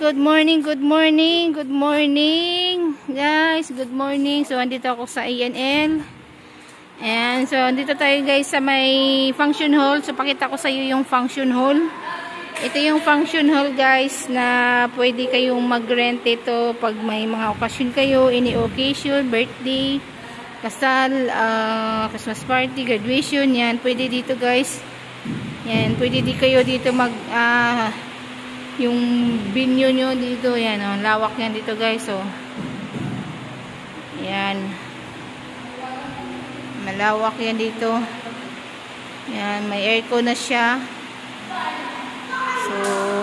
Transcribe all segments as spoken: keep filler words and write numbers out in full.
good morning, good morning, good morning, guys, good morning. So, andito ako sa A N L. And so, andito tayo guys sa may function hall. So, pakita ko sa iyo yung function hall. Ito yung function hall guys na pwede kayong mag-rent ito pag may mga okasyon kayo, any occasion, birthday, kasal, uh, Christmas party, graduation, yan. Pwede dito guys. Yan, pwede di kayo dito mag, ah, uh, yung venue nyo dito, yan, oh, lawak yan dito guys, oh. Yan. Malawak yan dito. Yan, may aircon na siya. So,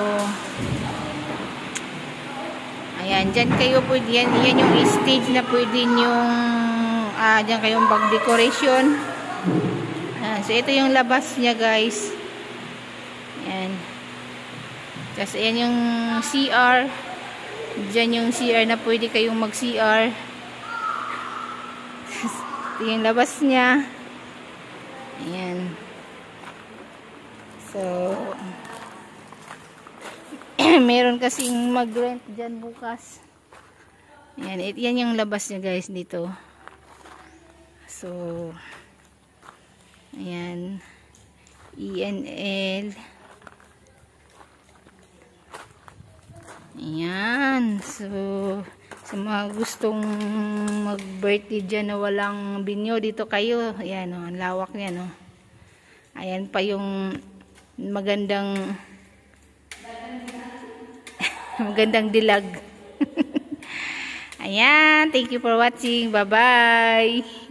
ayan, dyan kayo pwede, yan, yan yung stage na pwede nyong, ah, dyan kayong bag decoration. Yan, so, ito yung labas niya guys. Yan. Tapos, ayan yung C R. Diyan yung C R na pwede kayong mag-C R. Ito yung labas niya. Ayan. So, meron kasing mag-rent dyan bukas. Ayan. It, yan yung labas niya guys dito. So, ayan. E N L. Ayan. So, sa mga gustong mag-birthday dyan na walang binyo, dito kayo. Ayan, oh, ang lawak niyan, oh. Ayan pa yung magandang magandang dilag. Ayan. Thank you for watching. Bye-bye.